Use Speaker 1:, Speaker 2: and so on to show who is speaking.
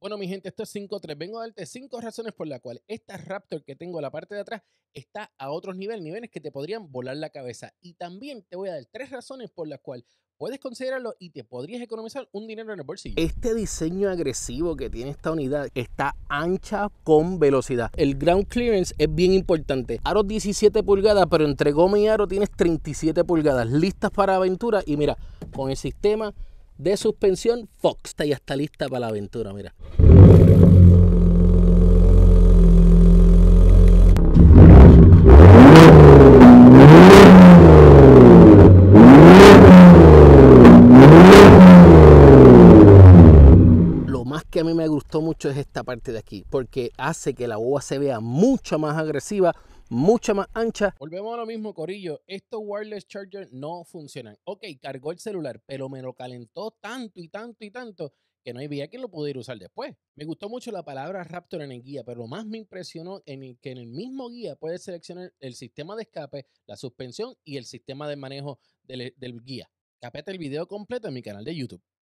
Speaker 1: Bueno, mi gente, esto es 5-3. Vengo a darte 5 razones por las cuales esta Raptor que tengo en la parte de atrás está a otros niveles que te podrían volar la cabeza. Y también te voy a dar 3 razones por las cuales puedes considerarlo y te podrías economizar un dinero en el bolsillo. Este diseño agresivo que tiene esta unidad está ancha con velocidad. El ground clearance es bien importante. Aros 17 pulgadas, pero entre goma y aro tienes 37 pulgadas listas para aventura. Y mira, con el sistema de suspensión Fox ya está lista para la aventura, mira. Lo más que a mí me gustó mucho es esta parte de aquí, porque hace que la boba se vea mucho más agresiva, mucha más ancha. Volvemos a lo mismo, corillo. Estos wireless chargers no funcionan. Ok, cargó el celular, pero me lo calentó tanto y tanto y tanto que no había quien lo pudiera usar después. Me gustó mucho la palabra Raptor en el guía, pero lo más me impresionó que en el mismo guía puedes seleccionar el sistema de escape, la suspensión y el sistema de manejo del guía. Capete el video completo en mi canal de YouTube.